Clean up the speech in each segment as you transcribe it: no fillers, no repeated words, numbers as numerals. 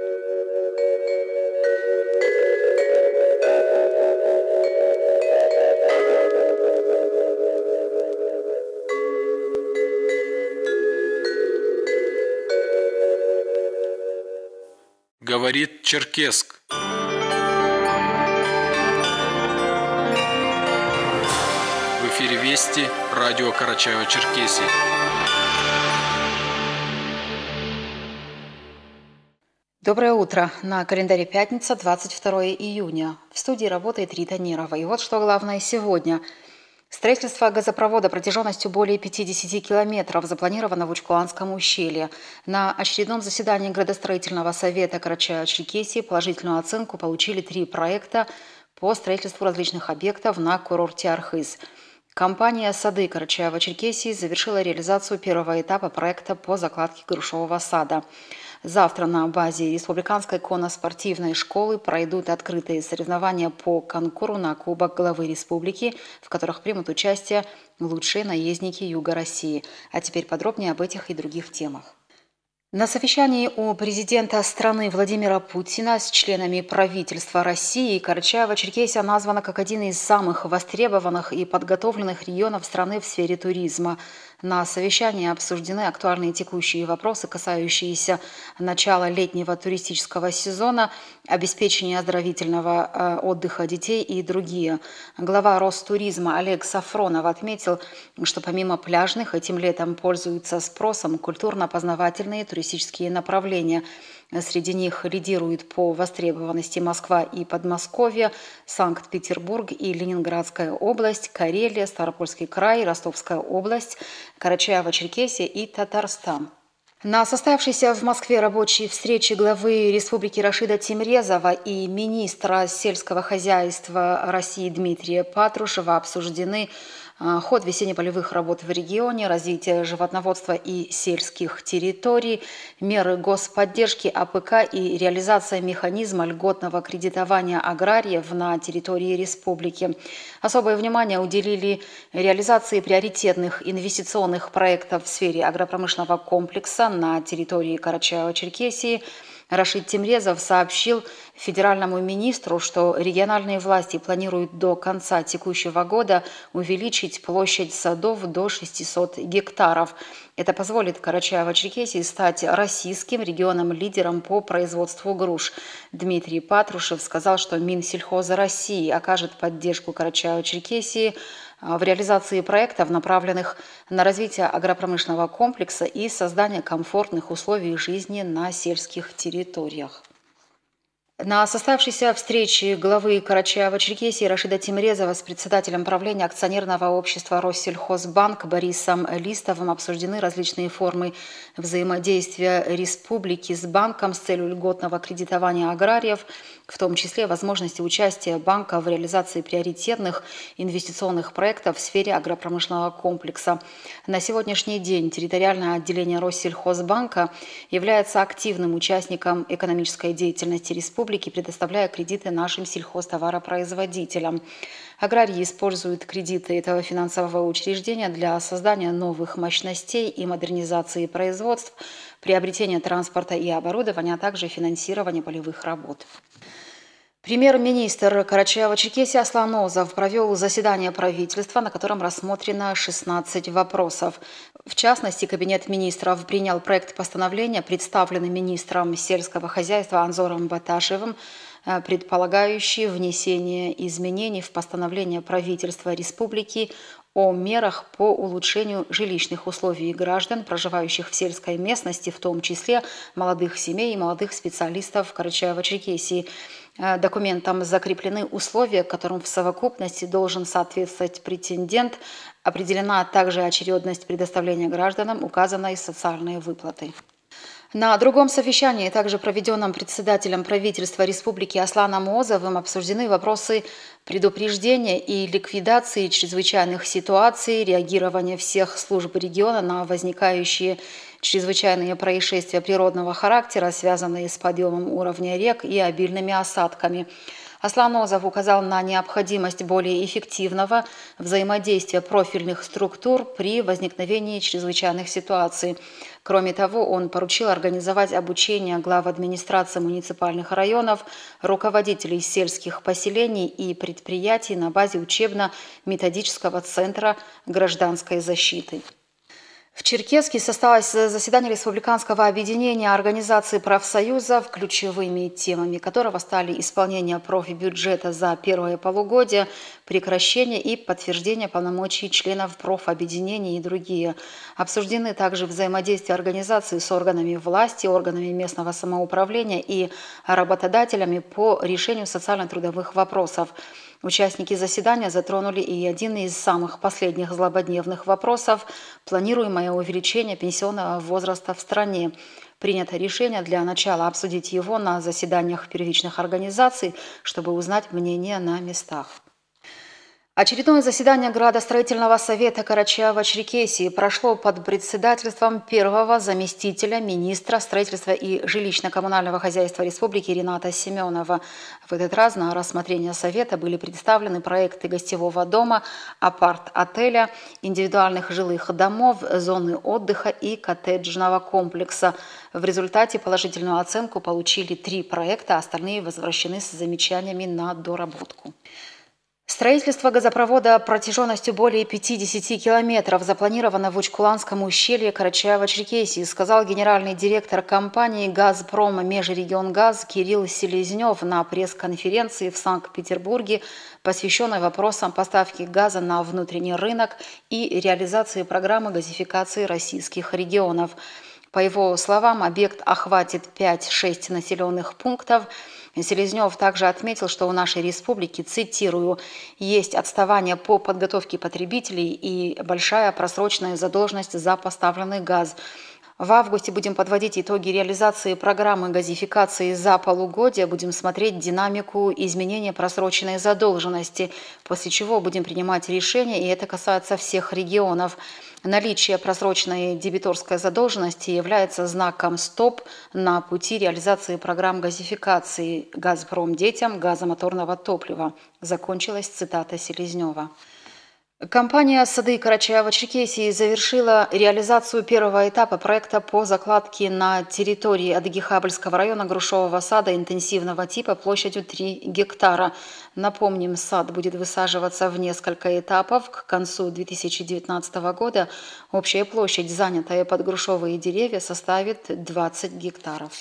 Говорит Черкесск. В эфире Вести, радио Карачаево-Черкесия. Доброе утро. На календаре пятница, 22 июня. В студии работает Рита Нерова. И вот что главное сегодня. Строительство газопровода протяженностью более 50 километров запланировано в Учкуанском ущелье. На очередном заседании градостроительного совета Карачаево-Черкесии положительную оценку получили 3 проекта по строительству различных объектов на курорте Архыз. Компания «Сады» Карачаево-Черкесии завершила реализацию первого этапа проекта по закладке грушевого сада. Завтра на базе Республиканской конно-спортивной школы пройдут открытые соревнования по конкуру на Кубок главы республики, в которых примут участие лучшие наездники Юга России. А теперь подробнее об этих и других темах. На совещании у президента страны Владимира Путина с членами правительства России Карачаево-Черкесия названа как один из самых востребованных и подготовленных регионов страны в сфере туризма. На совещании обсуждены актуальные текущие вопросы, касающиеся начала летнего туристического сезона, обеспечения оздоровительного отдыха детей и другие. Глава Ростуризма Олег Сафронов отметил, что помимо пляжных этим летом пользуются спросом культурно-познавательные туристические направления. Среди них лидируют по востребованности Москва и Подмосковье, Санкт-Петербург и Ленинградская область, Карелия, Ставропольский край, Ростовская область, Карачаево-Черкесия и Татарстан. На состоявшейся в Москве рабочей встрече главы республики Рашида Тимрезова и министра сельского хозяйства России Дмитрия Патрушева обсуждены ход весенне-полевых работ в регионе, развитие животноводства и сельских территорий, меры господдержки АПК и реализация механизма льготного кредитования аграриев на территории республики. Особое внимание уделили реализации приоритетных инвестиционных проектов в сфере агропромышленного комплекса на территории Карачаево-Черкесии. Рашид Тимрезов сообщил федеральному министру, что региональные власти планируют до конца текущего года увеличить площадь садов до 600 гектаров. Это позволит Карачаево-Черкесии стать российским регионом-лидером по производству груш. Дмитрий Патрушев сказал, что Минсельхоза России окажет поддержку Карачаево-Черкесии в реализации проектов, направленных на развитие агропромышленного комплекса и создание комфортных условий жизни на сельских территориях. На состоявшейся встрече главы Карачаево-Черкесии Рашида Тимрезова с председателем правления акционерного общества Россельхозбанк Борисом Листовым обсуждены различные формы взаимодействия республики с банком с целью льготного кредитования аграриев, в том числе возможности участия банка в реализации приоритетных инвестиционных проектов в сфере агропромышленного комплекса. На сегодняшний день территориальное отделение Россельхозбанка является активным участником экономической деятельности республики, предоставляя кредиты нашим сельхозтоваропроизводителям. Аграрии используют кредиты этого финансового учреждения для создания новых мощностей и модернизации производств, приобретения транспорта и оборудования, а также финансирования полевых работ. Премьер-министр Карачаево-Черкесии Аслан Озов провел заседание правительства, на котором рассмотрено 16 вопросов. В частности, Кабинет министров принял проект постановления, представленный министром сельского хозяйства Анзором Баташевым, предполагающий внесение изменений в постановление правительства республики о мерах по улучшению жилищных условий граждан, проживающих в сельской местности, в том числе молодых семей и молодых специалистов Карачаево-Черкесии. Документом закреплены условия, которым в совокупности должен соответствовать претендент. Определена также очередность предоставления гражданам указанной социальной выплаты. На другом совещании, также проведенном председателем правительства республики Асланом Озовым, обсуждены вопросы предупреждения и ликвидации чрезвычайных ситуаций, реагирования всех служб региона на возникающие чрезвычайные происшествия природного характера, связанные с подъемом уровня рек и обильными осадками. Аслан Озов указал на необходимость более эффективного взаимодействия профильных структур при возникновении чрезвычайных ситуаций. Кроме того, он поручил организовать обучение глав администрации муниципальных районов, руководителей сельских поселений и предприятий на базе учебно-методического центра гражданской защиты. В Черкесске состоялось заседание Республиканского объединения организаций профсоюзов, ключевыми темами которого стали исполнение профбюджета за первое полугодие, прекращение и подтверждение полномочий членов профобъединений и другие. Обсуждены также взаимодействие организаций с органами власти, органами местного самоуправления и работодателями по решению социально-трудовых вопросов. Участники заседания затронули и один из самых последних злободневных вопросов – планируемое увеличение пенсионного возраста в стране. Принято решение для начала обсудить его на заседаниях первичных организаций, чтобы узнать мнение на местах. Очередное заседание Градостроительного совета Карачаево-Черкесии прошло под председательством первого заместителя министра строительства и жилищно-коммунального хозяйства республики Рената Семенова. В этот раз на рассмотрение совета были представлены проекты гостевого дома, апарт-отеля, индивидуальных жилых домов, зоны отдыха и коттеджного комплекса. В результате положительную оценку получили 3 проекта, остальные возвращены с замечаниями на доработку. Строительство газопровода протяженностью более 50 километров запланировано в Учкуланском ущелье Карачаево-Черкесии, сказал генеральный директор компании «Газпром Межрегионгаз» Кирилл Селезнев на пресс-конференции в Санкт-Петербурге, посвященной вопросам поставки газа на внутренний рынок и реализации программы газификации российских регионов. По его словам, объект охватит 5-6 населенных пунктов. Селезнев также отметил, что у нашей республики, цитирую, «есть отставание по подготовке потребителей и большая просроченная задолженность за поставленный газ». В августе будем подводить итоги реализации программы газификации за полугодие, будем смотреть динамику изменения просроченной задолженности, после чего будем принимать решения, и это касается всех регионов. Наличие просроченной дебиторской задолженности является знаком «стоп» на пути реализации программ газификации «Газпром детям» газомоторного топлива. Закончилась цитата Селезнева. Компания «Сады Карачаево-Черкесии» завершила реализацию первого этапа проекта по закладке на территории Адыгихабльского района грушевого сада интенсивного типа площадью 3 гектара. Напомним, сад будет высаживаться в несколько этапов. К концу 2019 года общая площадь, занятая под грушевые деревья, составит 20 гектаров.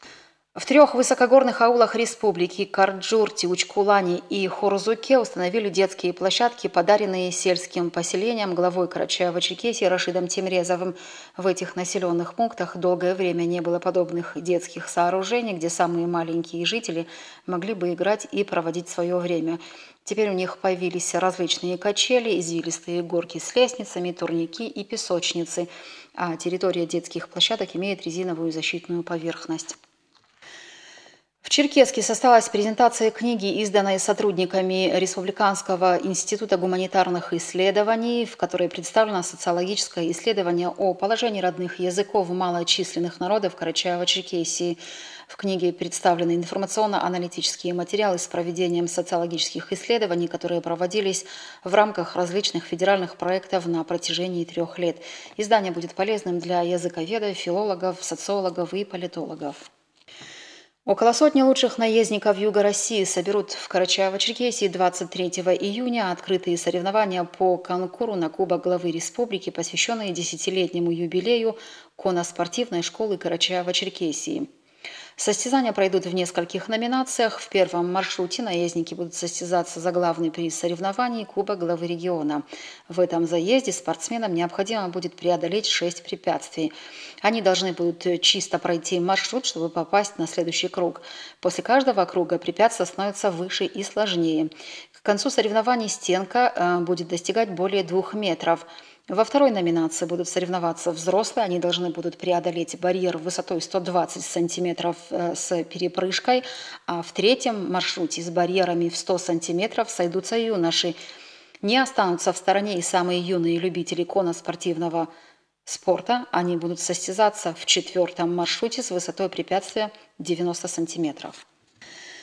В 3 высокогорных аулах республики – Карджурте, Учкулане и Хорзуке – установили детские площадки, подаренные сельским поселениям главой Карачаево-Черкесии Рашидом Тимрезовым. В этих населенных пунктах долгое время не было подобных детских сооружений, где самые маленькие жители могли бы играть и проводить свое время. Теперь у них появились различные качели, извилистые горки с лестницами, турники и песочницы, а территория детских площадок имеет резиновую защитную поверхность. В Черкесске состоялась презентация книги, изданной сотрудниками Республиканского института гуманитарных исследований, в которой представлено социологическое исследование о положении родных языков малочисленных народов Карачаево-Черкесии. В книге представлены информационно-аналитические материалы с проведением социологических исследований, которые проводились в рамках различных федеральных проектов на протяжении 3 лет. Издание будет полезным для языковедов, филологов, социологов и политологов. Около сотни лучших наездников Юга России соберут в Карачаево-Черкесии 23 июня открытые соревнования по конкуру на Кубок главы республики, посвященные 10-летнему юбилею конно-спортивной школы Карачаево-Черкесии. Состязания пройдут в нескольких номинациях. В первом маршруте наездники будут состязаться за главный приз соревнований – Кубок главы региона. В этом заезде спортсменам необходимо будет преодолеть 6 препятствий. Они должны будут чисто пройти маршрут, чтобы попасть на следующий круг. После каждого круга препятствия становятся выше и сложнее. К концу соревнований стенка будет достигать более 2 метров. Во второй номинации будут соревноваться взрослые. Они должны будут преодолеть барьер высотой 120 сантиметров с перепрыжкой. А в третьем маршруте с барьерами в 100 сантиметров сойдутся юноши. Не останутся в стороне и самые юные любители конно-спортивного спорта. Они будут состязаться в 4-м маршруте с высотой препятствия 90 сантиметров.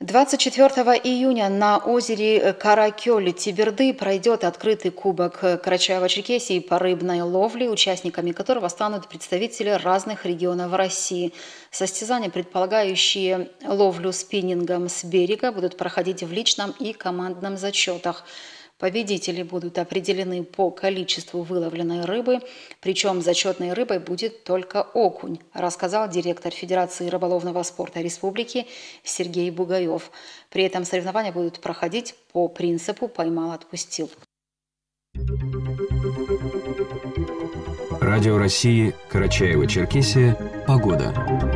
24 июня на озере Каракёль-Тиберды пройдет открытый кубок Карачаево-Черкесии по рыбной ловле, участниками которого станут представители разных регионов России. Состязания, предполагающие ловлю спиннингом с берега, будут проходить в личном и командном зачетах. Победители будут определены по количеству выловленной рыбы, причем зачетной рыбой будет только окунь, рассказал директор Федерации рыболовного спорта Республики Сергей Бугаев. При этом соревнования будут проходить по принципу «поймал-отпустил». Радио России, Карачаево-Черкесия. Погода.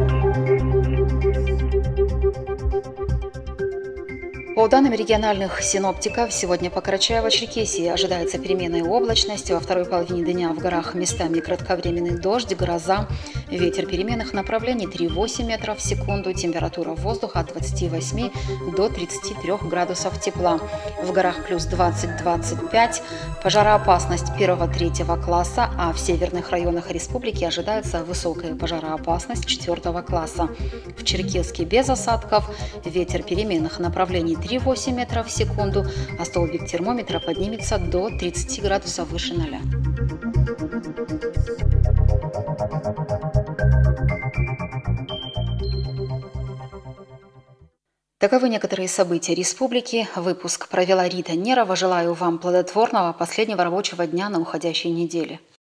По данным региональных синоптиков, сегодня по Карачаево-Черкесии ожидается переменная облачность. Во второй половине дня в горах местами кратковременный дождь, гроза. Ветер переменных направлений 3,8 метров в секунду. Температура воздуха от 28 до 33 градусов тепла. В горах плюс 20-25. Пожароопасность 1-3 класса, а в северных районах республики ожидается высокая пожароопасность 4 класса. В Черкесске без осадков. Ветер переменных направлений 3,8 метров в секунду, а столбик термометра поднимется до 30 градусов выше 0. Таковы некоторые события республики. Выпуск провела Рита Нерова. Желаю вам плодотворного последнего рабочего дня на уходящей неделе.